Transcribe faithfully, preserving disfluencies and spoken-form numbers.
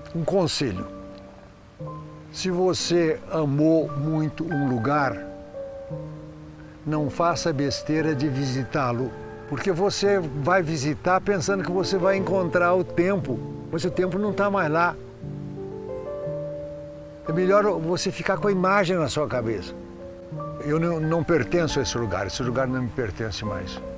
Um conselho. Se você amou muito um lugar, não faça besteira de visitá-lo, porque você vai visitar pensando que você vai encontrar o tempo, mas o tempo não está mais lá. É melhor você ficar com a imagem na sua cabeça. Eu não, não pertenço a esse lugar, esse lugar não me pertence mais.